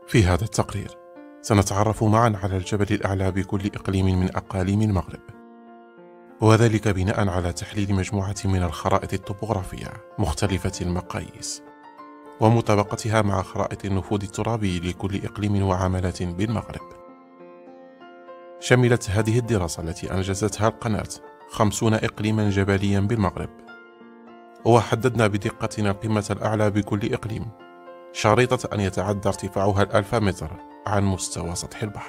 في هذا التقرير سنتعرف معا على الجبل الأعلى بكل إقليم من أقاليم المغرب، وذلك بناء على تحليل مجموعة من الخرائط الطبوغرافية مختلفة المقاييس ومطابقتها مع خرائط النفوذ الترابي لكل إقليم وعملة بالمغرب. شملت هذه الدراسة التي أنجزتها القناة 50 إقليما جبليا بالمغرب، وحددنا بدقة القمة الأعلى بكل إقليم شريطة أن يتعدى ارتفاعها 1000 متر عن مستوى سطح البحر.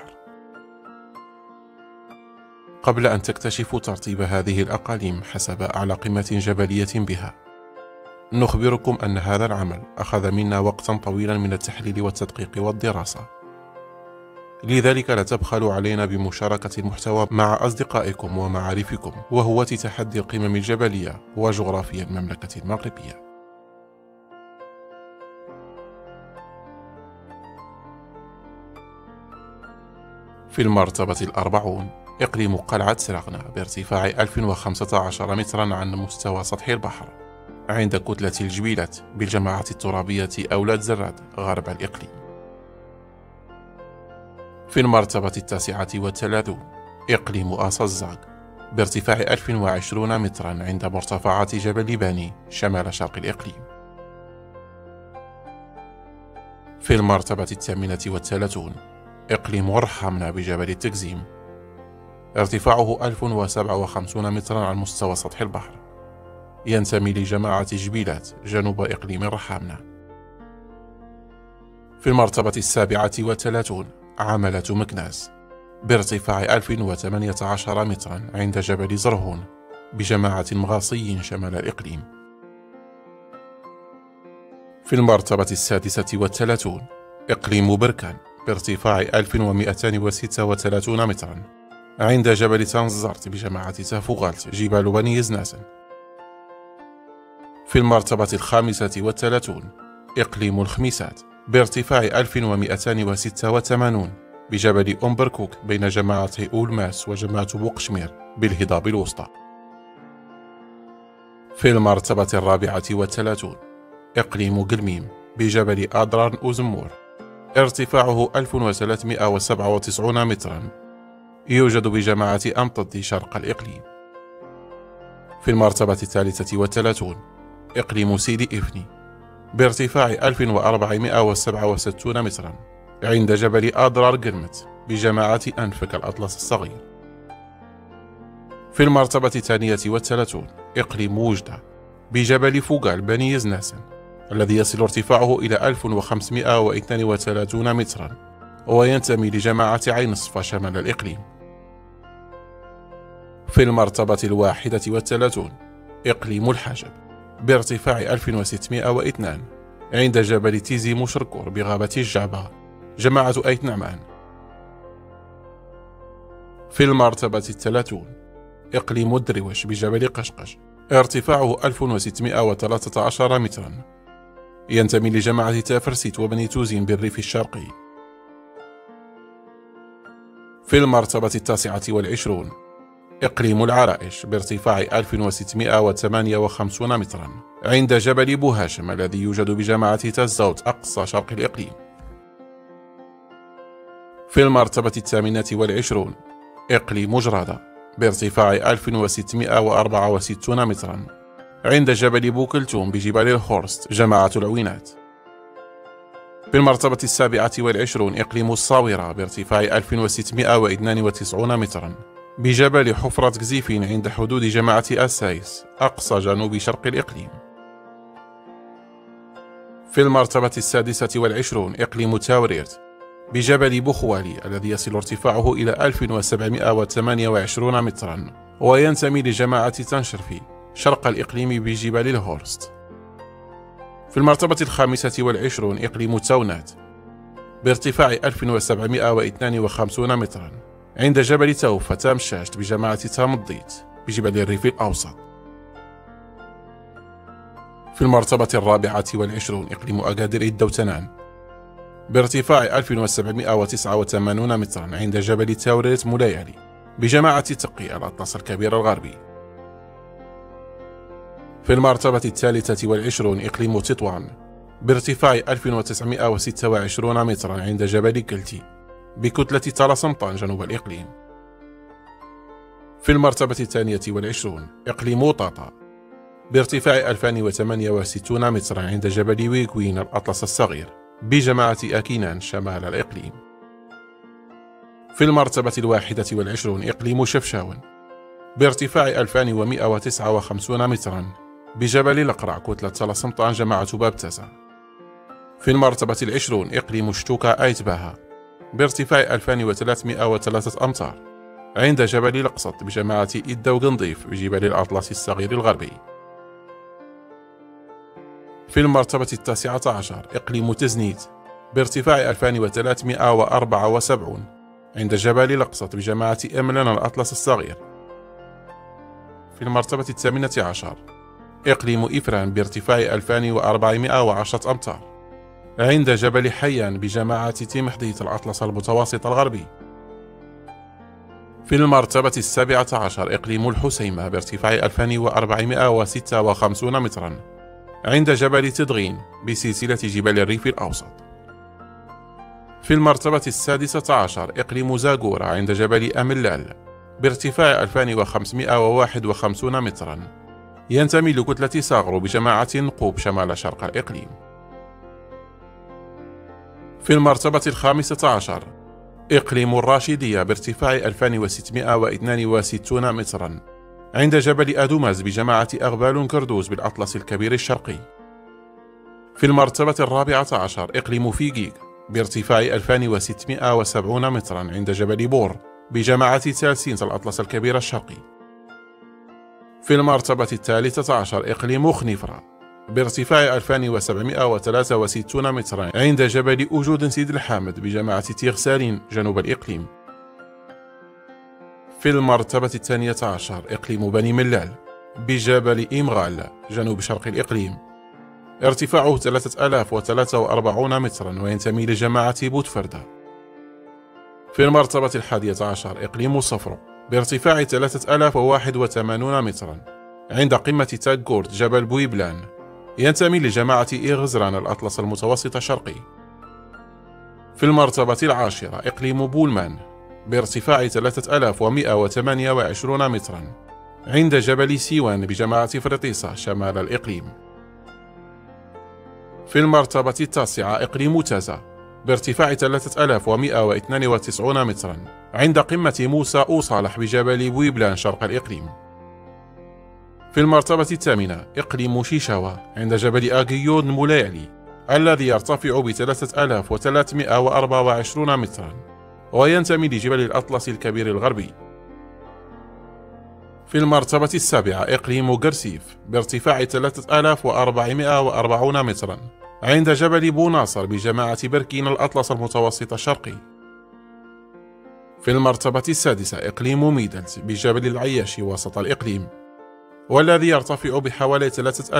قبل أن تكتشفوا ترتيب هذه الأقاليم حسب أعلى قمة جبلية بها، نخبركم أن هذا العمل أخذ منا وقتا طويلا من التحليل والتدقيق والدراسة، لذلك لا تبخلوا علينا بمشاركة المحتوى مع أصدقائكم ومعارفكم وهواة تحدي القمم الجبلية وجغرافيا المملكة المغربية. في المرتبة 40 إقليم قلعة سراغنة بارتفاع 1015 مترا عن مستوى سطح البحر، عند كتلة الجبيلات بالجماعة الترابية أولاد زراد غرب الإقليم. في المرتبة 39 إقليم أصزاق بارتفاع 1020 مترا عند مرتفعات جبل باني شمال شرق الإقليم. في المرتبة 38 إقليم رحمنا بجبل التكزيم، ارتفاعه 1057 مترا عن مستوى سطح البحر، ينتمي لجماعة جبيلات جنوب إقليم رحمنا. في المرتبة 37 عملة مكناس بارتفاع 1018 مترا عند جبل زرهون بجماعة مغاصيين شمال الإقليم. في المرتبة 36 إقليم بركان بارتفاع 1236 مترا عند جبل تنزرت بجماعة تافوغالت جبال بني يزناسن. في المرتبة 35 إقليم الخميسات بارتفاع 1286 بجبل أمبركوك بين جماعتي أولماس وجماعة بوقشمير بالهضاب الوسطى. في المرتبة 34 إقليم قلميم بجبل أدران أوزمور، ارتفاعه 1397 مترا، يوجد بجماعة أمطدي شرق الإقليم. في المرتبة 33 إقليم سيدي إفني بارتفاع 1467 مترا عند جبل أدرار قرمت بجماعة أنفك الأطلس الصغير. في المرتبة 32 إقليم وجدة بجبل فوغال بني يزناسن الذي يصل ارتفاعه إلى 1532 مترا، وينتمي لجماعة عين الصفا شمال الإقليم. في المرتبة 31 إقليم الحجب بارتفاع 1602 عند جبل تيزي مشركور بغابة الجعبة جماعة أيت نعمان. في المرتبة 30 إقليم الدرويش بجبل قشقش، ارتفاعه 1613 مترا، ينتمي لجماعة تافرسيت وبني توزين بالريف الشرقي. في المرتبة 29 إقليم العرائش بارتفاع 1658 مترا عند جبل بوهاشم الذي يوجد بجماعة تزاوت أقصى شرق الإقليم. في المرتبة 28 إقليم جرادة بارتفاع 1664 مترا عند جبل بوكلتوم بجبال الخورست جماعة العوينات. في المرتبة 27 إقليم الصاورة بارتفاع 1692 مترا بجبل حفرة كزيفين عند حدود جماعة السايس أقصى جنوب شرق الإقليم. في المرتبة 26 إقليم تاوريرت بجبل بوخوالي الذي يصل ارتفاعه إلى 1728 مترا، وينتمي لجماعة تنشرفي شرق الإقليم بجبال الهورست. في المرتبة 25 إقليم تاونات بارتفاع 1752 مترا عند جبل توفة تامشاشت بجماعة تامضيت بجبل الريف الأوسط. في المرتبة 24 إقليم أكادير الدوتنان بارتفاع 1789 مترا عند جبل تاوريت مولايالي بجماعة تقي الأطلس الكبير الغربي. في المرتبة 23 إقليم تطوان بارتفاع 1926 مترا عند جبل كلتي بكتلة تلاسمطان جنوب الإقليم. في المرتبة 22 إقليم وطاطا بارتفاع 2068 مترا عند جبل ويغوين الأطلس الصغير بجماعة أكينان شمال الإقليم. في المرتبة 21 إقليم شفشاون بارتفاع 2159 مترا بجبل الأقرع كتلة تلاسمطان جماعة بابتسا. في المرتبة 20 إقليم شتوكا أيتباها بارتفاع 2303 أمتار عند جبل القسط بجماعة إدة وقنضيف بجبل الأطلس الصغير الغربي. في المرتبة 19 إقليم تزنيت بارتفاع 2374 عند جبل القسط بجماعة أملان الأطلس الصغير. في المرتبة 18 إقليم إفران بارتفاع 2410 أمتار عند جبل حيان بجماعة تيمحديت الأطلس المتوسط الغربي. في المرتبة 17 إقليم الحسيمة بارتفاع 2456 مترا عند جبل تدغين بسلسلة جبال الريف الأوسط. في المرتبة 16 إقليم زاغورا عند جبل أملال بارتفاع 2551 مترا ينتمي لكتلة صاغرو بجماعة نقوب شمال شرق الإقليم. في المرتبة 15 إقليم الراشدية بارتفاع 2662 مترا عند جبل أدوماز بجماعة أغبال كردوز بالأطلس الكبير الشرقي. في المرتبة 14 إقليم فيجيغ بارتفاع 2670 مترا عند جبل بور بجماعة تالسينت الأطلس الكبير الشرقي. في المرتبة 13 إقليم خنيفرة بارتفاع 2763 مترا عند جبل أجود سيد الحامد بجماعة تيغسالين جنوب الإقليم. في المرتبة 12 إقليم بني ملال بجبل إمغال جنوب شرق الإقليم ارتفاعه 3043 مترا وينتمي لجماعة بوتفردة. في المرتبة 11 إقليم صفرو بارتفاع 3081 مترا عند قمة تاغورد جبل بويبلان ينتمي لجماعة إغزران الأطلس المتوسط الشرقي. في المرتبة 10 إقليم بولمان بارتفاع 3128 مترا عند جبل سيوان بجماعة فرطيسة شمال الإقليم. في المرتبة 9 إقليم تازا بارتفاع 3192 مترا عند قمة موسى أوصالح بجبل بويبلان شرق الإقليم. في المرتبة 8 إقليم شيشاوا عند جبل آغيود مولايلي الذي يرتفع ب 3324 مترا وينتمي لجبل الأطلس الكبير الغربي. في المرتبة 7 إقليم قرسيف بارتفاع 3440 مترا عند جبل بوناصر بجماعة بركين الأطلس المتوسط الشرقي. في المرتبة 6 إقليم ميدلز بجبل العياشي وسط الإقليم والذي يرتفع بحوالي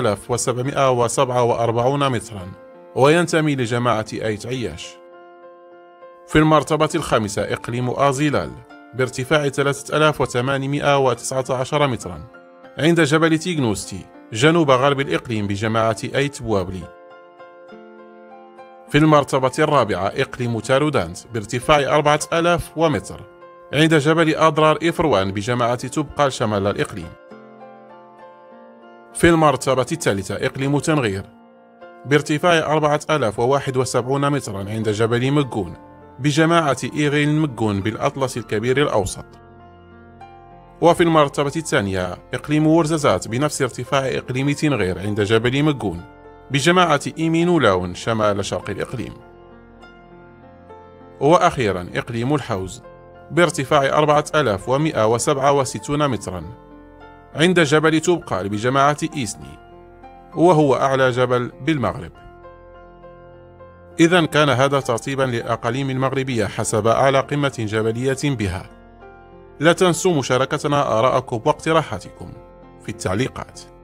3747 مترا وينتمي لجماعة أيت عياش. في المرتبة 5 إقليم آزيلال بارتفاع 3819 مترا عند جبل تيغنوستي جنوب غرب الإقليم بجماعة أيت بوابلي. في المرتبة 4 إقليم تارودانت بارتفاع 4000 متر عند جبل أضرار إفروان بجماعة تبقال شمال الإقليم. في المرتبة 3 إقليم تنغير بارتفاع 4071 مترا عند جبل مجون بجماعة إيغيل مجون بالأطلس الكبير الأوسط. وفي المرتبة 2 إقليم ورزازات بنفس ارتفاع إقليم تنغير عند جبل مجون بجماعة إيمينولاون شمال شرق الإقليم. وأخيرا إقليم الحوز بارتفاع 4167 مترا عند جبل توبقال بجماعة إيسني وهو أعلى جبل بالمغرب. إذن كان هذا ترتيبا للأقاليم المغربية حسب أعلى قمة جبلية بها. لا تنسوا مشاركتنا آراءكم واقتراحاتكم في التعليقات.